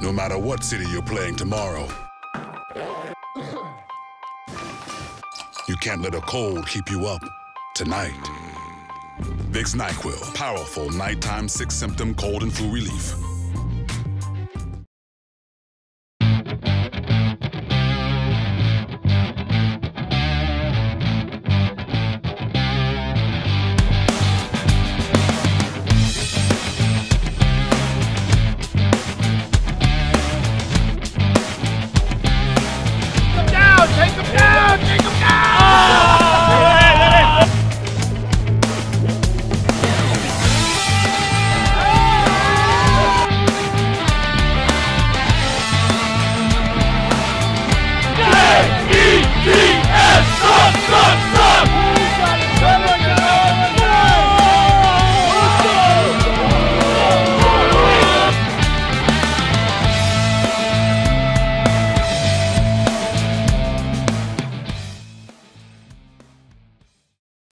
No matter what city you're playing tomorrow, you can't let a cold keep you up tonight. Vicks NyQuil, powerful nighttime 6-symptom cold and flu relief.